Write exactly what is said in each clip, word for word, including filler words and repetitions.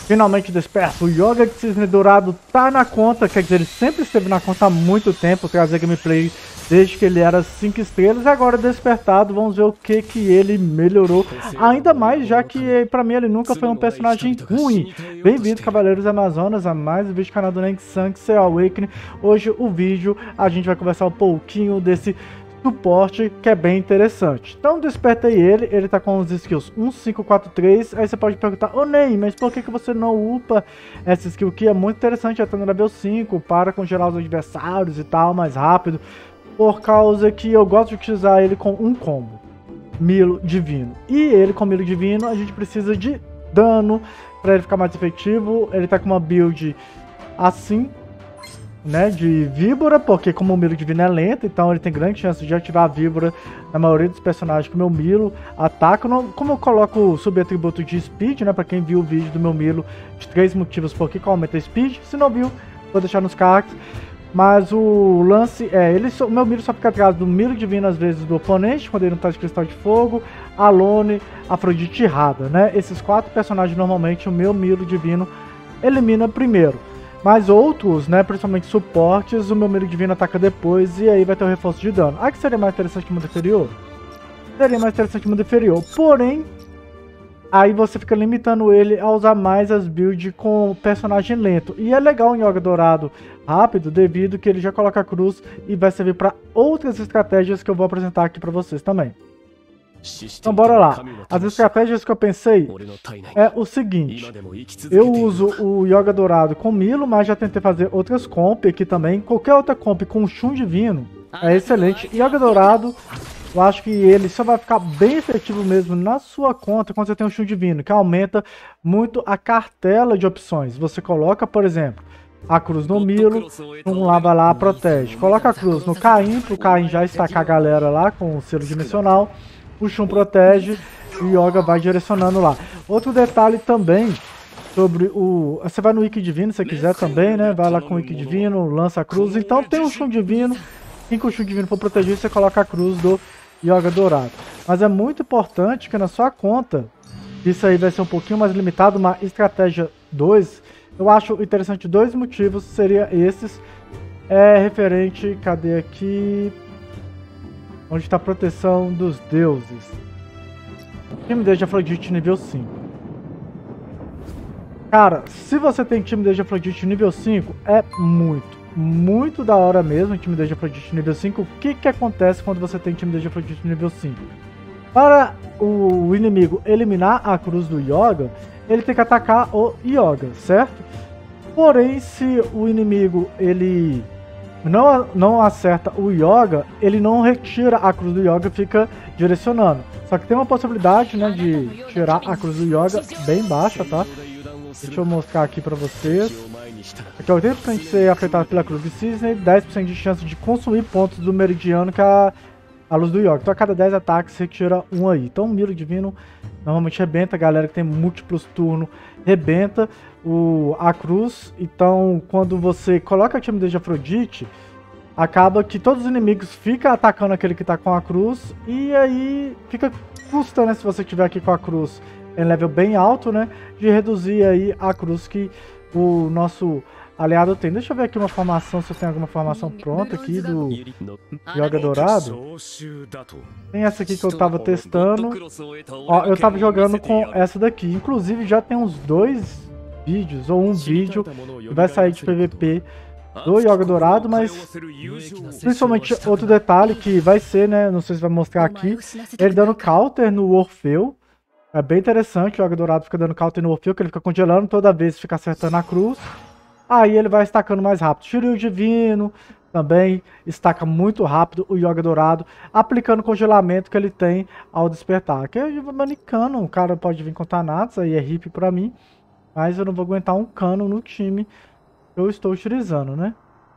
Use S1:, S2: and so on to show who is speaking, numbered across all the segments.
S1: Finalmente desperta. O Yoga de Cisne Dourado tá na conta, quer dizer, ele sempre esteve na conta há muito tempo, trazer gameplay desde que ele era cinco estrelas, e agora despertado, vamos ver o que que ele melhorou, ainda mais, já que pra mim ele nunca foi um personagem ruim. Bem-vindo, Cavaleiros Amazonas, a mais um vídeo do canal do Neng Sankse Awakening. Hoje o vídeo a gente vai conversar um pouquinho desse suporte que é bem interessante. Então despertei ele, ele tá com os skills um, cinco, quatro, três. Aí você pode perguntar, ô Ney, mas por que que você não upa essa skill aqui? É muito interessante, já tá no level cinco, para congelar os adversários e tal, mais rápido. Por causa que eu gosto de utilizar ele com um combo, Milo Divino. E ele com Milo Divino a gente precisa de dano para ele ficar mais efetivo. Ele tá com uma build assim, né, de víbora, porque como o Milo Divino é lento, então ele tem grande chance de ativar a víbora na maioria dos personagens que o meu Milo ataca. Como eu coloco o subatributo de speed, né, para quem viu o vídeo do meu Milo de três motivos por que aumenta a speed, se não viu, vou deixar nos cards. Mas o lance é, ele só, o meu Milo só fica atrás do Milo Divino às vezes do oponente, quando ele não tá de Cristal de Fogo, Alone, Afrodite e Radha, né? Esses quatro personagens normalmente o meu Milo Divino elimina primeiro. Mas outros, né, principalmente suportes, o meu Milo Divino ataca depois e aí vai ter o reforço de dano. Ah, que seria mais interessante que o mundo inferior? Seria mais interessante que o mundo inferior, porém, aí você fica limitando ele a usar mais as builds com personagem lento. E é legal em Yoga Dourado rápido, devido que ele já coloca a cruz e vai servir para outras estratégias que eu vou apresentar aqui para vocês também. Então bora lá. As estratégias que eu pensei é o seguinte. Eu uso o Yoga Dourado com Milo, mas já tentei fazer outras comp aqui também. Qualquer outra comp com Shun Divino é excelente. Yoga Dourado, eu acho que ele só vai ficar bem efetivo mesmo na sua conta quando você tem um Shun Divino, que aumenta muito a cartela de opções. Você coloca, por exemplo, a cruz no Milo, um lá vai lá, protege. Coloca a cruz no Caim, pro Caim já estacar a galera lá com o selo dimensional. O Shun protege e o Yoga vai direcionando lá. Outro detalhe também sobre o... Você vai no Wiki Divino se você quiser também, né? Vai lá com o Wiki Divino, lança a cruz. Então tem um Shun Divino. Quem com o Shun Divino for protegido, você coloca a cruz do Yoga Dourado. Mas é muito importante que na sua conta, isso aí vai ser um pouquinho mais limitado, uma estratégia dois. Eu acho interessante dois motivos, seria esses. É referente, cadê aqui? Onde está a proteção dos deuses. Timidez de Afrodite nível cinco. Cara, se você tem Timidez de Afrodite nível cinco, é muito, muito da hora mesmo, Timidez de Afrodite nível cinco. O que que acontece quando você tem Timidez de Afrodite nível cinco? Para o inimigo eliminar a cruz do Yoga, ele tem que atacar o Yoga, certo? Porém, se o inimigo ele não, não acerta o Yoga, ele não retira a cruz do Yoga e fica direcionando. Só que tem uma possibilidade, né, de tirar a cruz do Yoga bem baixa, tá? Deixa eu mostrar aqui pra vocês. Aqui é oitenta por cento de ser afetado pela cruz de cisne, dez por cento de chance de consumir pontos do meridiano que é a, a luz do Yoga. Então a cada dez ataques você tira um aí. Então o Milo Divino normalmente rebenta, a galera que tem múltiplos turnos rebenta o, a cruz. Então quando você coloca a Timidez de Afrodite, acaba que todos os inimigos ficam atacando aquele que tá com a cruz. E aí fica custa, né, se você tiver aqui com a cruz em level bem alto, né, de reduzir aí a cruz que o nosso aliado tem. Deixa eu ver aqui uma formação, se eu tenho alguma formação pronta aqui do Yoga Dourado. Tem essa aqui que eu tava testando. Ó, eu tava jogando com essa daqui. Inclusive já tem uns dois vídeos, ou um vídeo que vai sair de P V P do Yoga Dourado, mas principalmente outro detalhe que vai ser, né, não sei se vai mostrar aqui, ele dando counter no Orfeu. É bem interessante, o Yoga Dourado fica dando counter no Orfeu, que ele fica congelando toda vez, fica acertando a cruz. Aí ele vai estacando mais rápido. Shiryu Divino também estaca muito rápido o Yoga Dourado, aplicando o congelamento que ele tem ao despertar. Aqui é manicano, o cara pode vir com Thanatos, aí é hippie pra mim, mas eu não vou aguentar um cano no time que eu estou utilizando, né?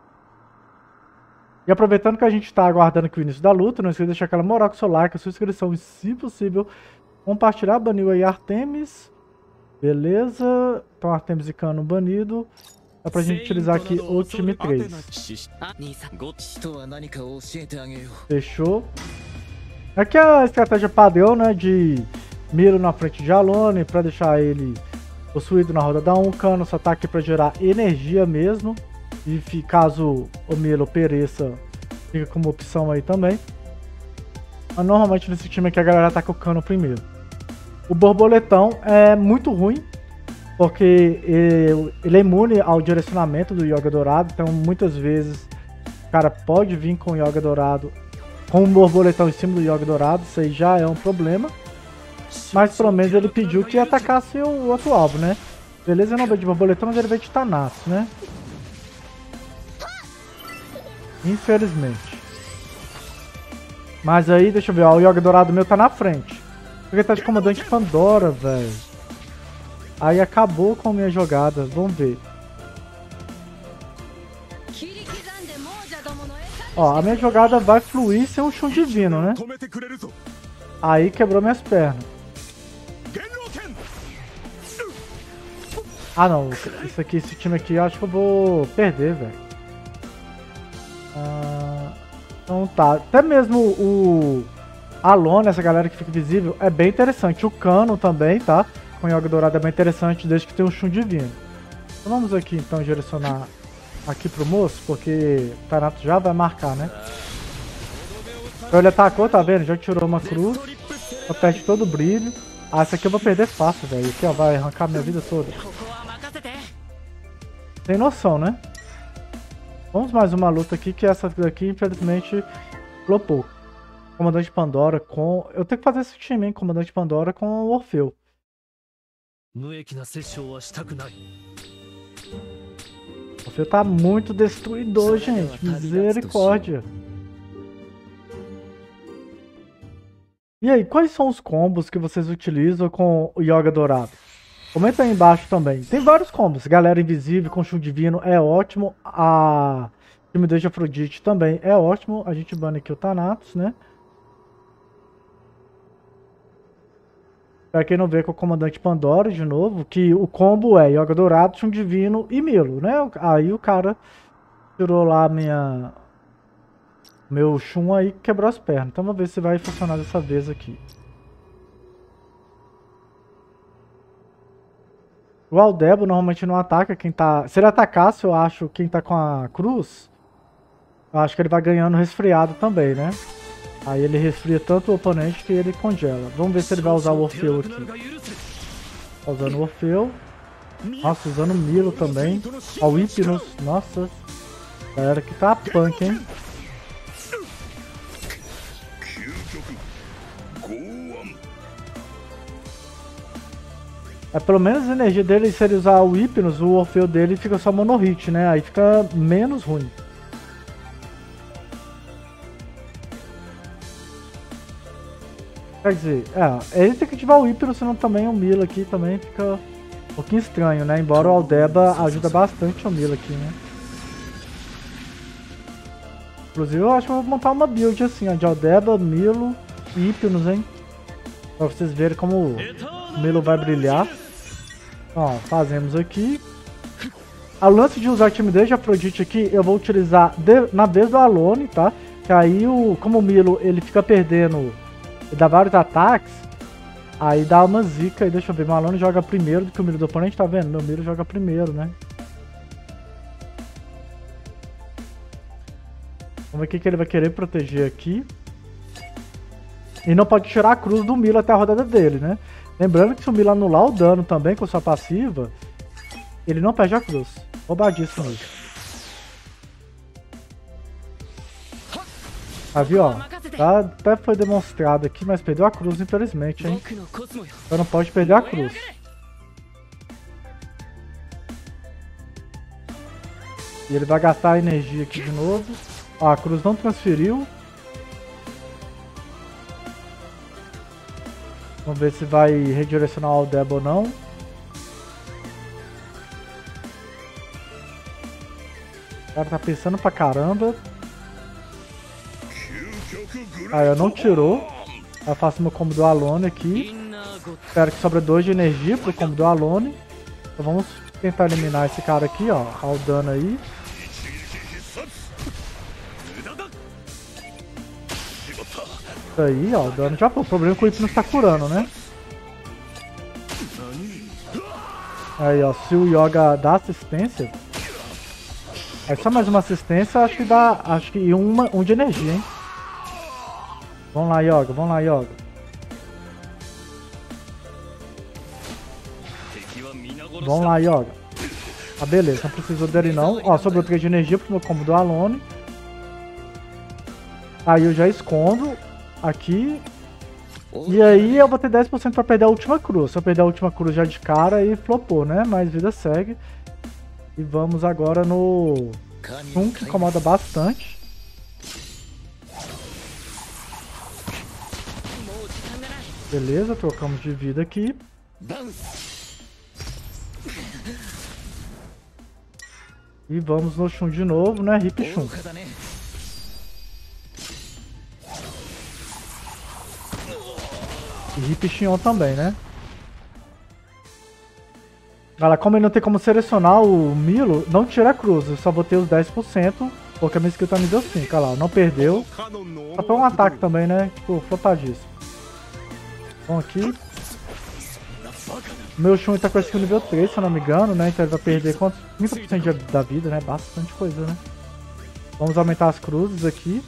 S1: E aproveitando que a gente está aguardando aqui o início da luta, não esqueça de deixar aquela moral com o seu like, a sua inscrição e, se possível, compartilhar. Baniu aí Artemis. Beleza. Então Artemis e Cano banido. Dá pra gente utilizar aqui o time três. Fechou. Aqui é a estratégia padrão, né? De Milo na frente de Alone, pra deixar ele possuído na roda da um. O cano só tá aqui pra gerar energia mesmo. E caso o Milo pereça, fica como opção aí também. Mas normalmente nesse time aqui a galera ataca o cano primeiro. O borboletão é muito ruim, porque ele é imune ao direcionamento do Yoga Dourado. Então muitas vezes o cara pode vir com o Yoga Dourado, com o borboletão em cima do Yoga Dourado. Isso aí já é um problema. Mas pelo menos ele pediu que atacasse o outro alvo, né? Beleza, ele não veio de borboletão, mas ele veio de Thanatos, né? Infelizmente. Mas aí, deixa eu ver, ó, o Yoga Dourado meu tá na frente. Porque tá de Comandante Pandora, velho. Aí acabou com a minha jogada, vamos ver. Ó, a minha jogada vai fluir sem um chum divino, né? Aí quebrou minhas pernas. Ah não, isso aqui, esse time aqui eu acho que eu vou perder, velho. Ah, então tá, até mesmo o Alone, essa galera que fica visível, é bem interessante. O Cano também, tá? Com Yoga Dourado é bem interessante, desde que tem um chum divino. Então vamos aqui então direcionar aqui pro moço, porque o Thanatos já vai marcar, né? Então ele atacou, tá vendo? Já tirou uma cruz, eu perde todo o brilho. Ah, essa aqui eu vou perder fácil, velho. Aqui ó, vai arrancar minha vida toda. Tem noção, né? Vamos mais uma luta aqui, que essa daqui infelizmente flopou. Comandante Pandora com... Eu tenho que fazer esse time, hein? Comandante Pandora com o Orfeu. O Orfeu tá muito destruidor, gente. Misericórdia. E aí, quais são os combos que vocês utilizam com o Yoga Dourado? Comenta aí embaixo também. Tem vários combos. Galera Invisível com Chum Divino é ótimo. A Timidez de Afrodite também é ótimo. A gente bane aqui o Thanatos, né? Pra quem não vê, com o Comandante Pandora de novo, que o combo é Yoga Dourado, Chum Divino e Milo, né? Aí o cara tirou lá minha... meu Chum aí, quebrou as pernas. Então vamos ver se vai funcionar dessa vez aqui. O Aldebo normalmente não ataca quem tá... Se ele atacasse, eu acho, quem tá com a cruz, eu acho que ele vai ganhando resfriado também, né? Aí ele resfria tanto o oponente que ele congela. Vamos ver se ele vai usar o Orfeu aqui. Tá usando o Orfeu. Nossa, usando o Milo também. Ó, o Hypnos. Nossa. Galera que tá punk, hein? É, pelo menos a energia dele, se ele usar o Hypnos, o Orfeu dele fica só mono-hit, né? Aí fica menos ruim. Quer dizer, é, ele tem que ativar o Hypnos, senão também o Milo aqui também fica um pouquinho estranho, né? Embora o Aldeba ajuda bastante o Milo aqui, né? Inclusive eu acho que eu vou montar uma build assim, ó, de Aldeba, Milo e Hypnos, hein? Pra vocês verem como o Milo vai brilhar. Ó, fazemos aqui. A lance de usar Timidez de Afrodite aqui, eu vou utilizar de, na vez do Alone, tá? Que aí, o, como o Milo ele fica perdendo, ele dá vários ataques, aí dá uma zica. Aí deixa eu ver, o Alone joga primeiro do que o Milo do oponente, tá vendo? Meu Milo joga primeiro, né? Vamos ver o que, que ele vai querer proteger aqui. E não pode tirar a cruz do Milo até a rodada dele, né? Lembrando que se o Milo anular o dano também com sua passiva, ele não perde a cruz. Roubadíssimo isso. Ah, viu, ó? Tá, até foi demonstrado aqui, mas perdeu a cruz, infelizmente, hein? Então não pode perder a cruz. E ele vai gastar a energia aqui de novo. Ó, a cruz não transferiu. Vamos ver se vai redirecionar o Aldebo ou não. O cara tá pensando pra caramba. Ah, eu não tirou. Eu faço meu combo do Alone aqui. Espero que sobre dois de energia pro combo do Alone. Então vamos tentar eliminar esse cara aqui, ó. Olha o dano aí. Isso aí, ó, o dano já foi. O problema é que o Hypnos tá curando, né? Aí, ó, se o Yoga dá assistência... É só mais uma assistência, acho que dá... Acho que uma, um de energia, hein? Vamos lá, Yoga, vamos lá, Yoga. Vamos lá, Yoga. Ah, beleza, não precisou dele não. Ó, sobrou três de energia pro meu combo do Alone. Aí eu já escondo aqui. E aí eu vou ter dez por cento pra perder a última cruz. Se eu perder a última cruz já de cara, aí flopou, né? Mas vida segue. E vamos agora no... Um que incomoda bastante. Beleza, trocamos de vida aqui. E vamos no Shun de novo, né? Hip Shun. E Hip Xion também, né? Galera, como ele não tem como selecionar o Milo, não tira a cruz. Eu só botei os dez por cento, porque a minha skill tá nível cinco. Olha lá, não perdeu. Só foi um ataque também, né? Tipo, flopadíssimo. Vamos aqui. Meu Shun tá com a skill nível três, se eu não me engano, né? Então ele vai perder quantos? trinta por cento da vida, né? Bastante coisa, né? Vamos aumentar as cruzes aqui.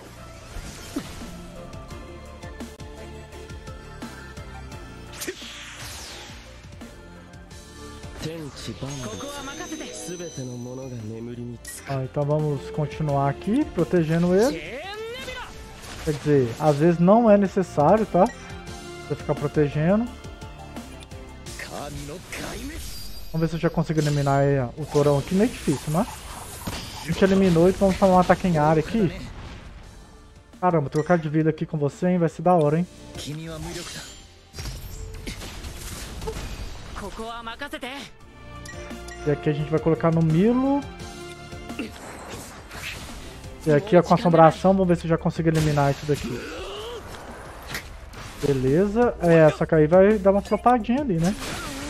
S1: Ah, então vamos continuar aqui, protegendo ele. Quer dizer, às vezes não é necessário, tá? Você ficar protegendo. Vamos ver se eu já consigo eliminar o Torão aqui. Meio difícil, né? A gente eliminou e vamos fazer um ataque em área aqui. Caramba, trocar de vida aqui com você, hein? Vai ser da hora, hein? E aqui a gente vai colocar no Milo. E aqui ó, com assombração, vamos ver se eu já consigo eliminar isso daqui. Beleza. É, só que aí vai dar uma flopadinha ali, né?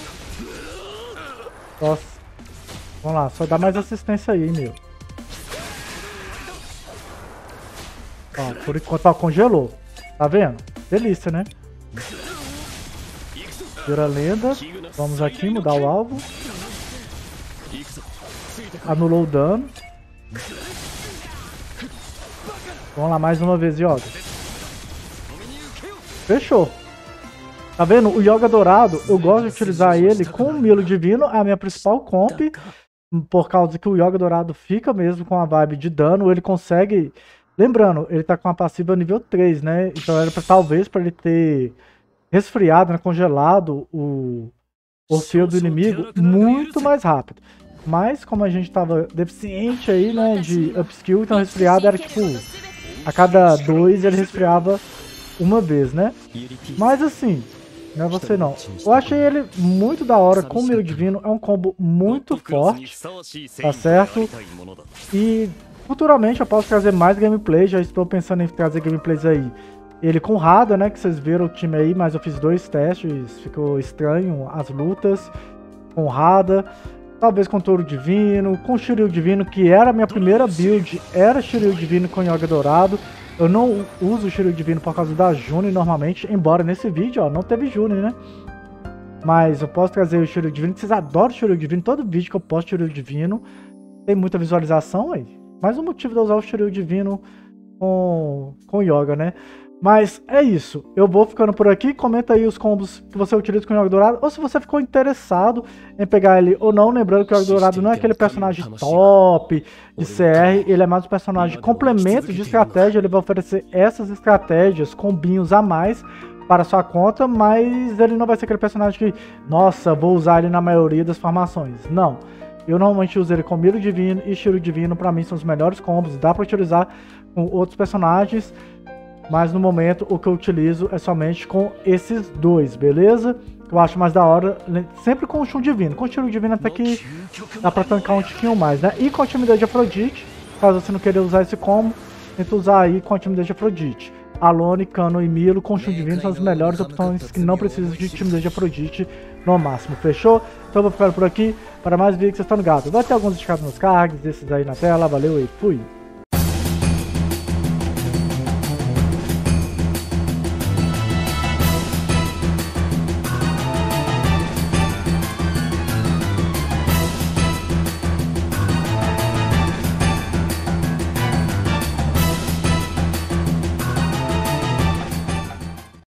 S1: Nossa. Vamos lá, só dá mais assistência aí, meu. Ó, por enquanto, ó, congelou. Tá vendo? Delícia, né? Vira lenda. Vamos aqui mudar o alvo. Anulou o dano. Vamos lá, mais uma vez, Yoga. Fechou. Tá vendo? O Yoga Dourado, eu gosto de utilizar ele com o Milo Divino, é a minha principal comp. Por causa que o Yoga Dourado fica mesmo com a vibe de dano, ele consegue... Lembrando, ele tá com a passiva nível três, né? Então era pra, talvez para ele ter resfriado, né? Congelado o Orfeu do inimigo muito mais rápido. Mas como a gente tava deficiente aí, né? De upskill, então resfriado era tipo... A cada dois ele resfriava uma vez, né? Mas assim, não é você não. Eu achei ele muito da hora com o Milo Divino. É um combo muito forte, tá certo? E futuramente eu posso trazer mais gameplay. Já estou pensando em trazer gameplays aí. Ele com Rada, né? Que vocês viram o time aí, mas eu fiz dois testes. Ficou estranho as lutas com Rada. Talvez com Touro Divino, com Shiryu Divino, que era a minha primeira build, era Shiryu Divino com Yoga Dourado. Eu não uso o Shiryu Divino por causa da Juni normalmente, embora nesse vídeo, ó, não teve Juni, né? Mas eu posso trazer o Shiryu Divino, que vocês adoram o Shiryu Divino, todo vídeo que eu posto Shiryu Divino tem muita visualização aí. Mais um motivo de eu usar o Shiryu Divino com, com Yoga, né? Mas é isso, eu vou ficando por aqui, comenta aí os combos que você utiliza com o Yoga Dourado, ou se você ficou interessado em pegar ele ou não, lembrando que o Yoga Dourado não é aquele personagem top de C R, ele é mais um personagem de complemento de estratégia, ele vai oferecer essas estratégias, combinhos a mais para sua conta, mas ele não vai ser aquele personagem que, nossa, vou usar ele na maioria das formações, não. Eu normalmente uso ele com Milo Divino e Shiryu Divino, para mim são os melhores combos, dá para utilizar com outros personagens. Mas no momento o que eu utilizo é somente com esses dois, beleza? Eu acho mais da hora, sempre com o Shun Divino. Com o Shiryu Divino até que dá pra tancar um tiquinho mais, né? E com a timidez de Afrodite, caso você não queira usar esse combo, tenta usar aí com a timidez de Afrodite. Alone, Cano e Milo com o Shun Divino são as melhores opções que não precisam de timidez de Afrodite no máximo, fechou? Então eu vou ficar por aqui, para mais vídeos vocês estão ligados. Vai ter alguns indicados nos cards, desses aí na tela, valeu e fui!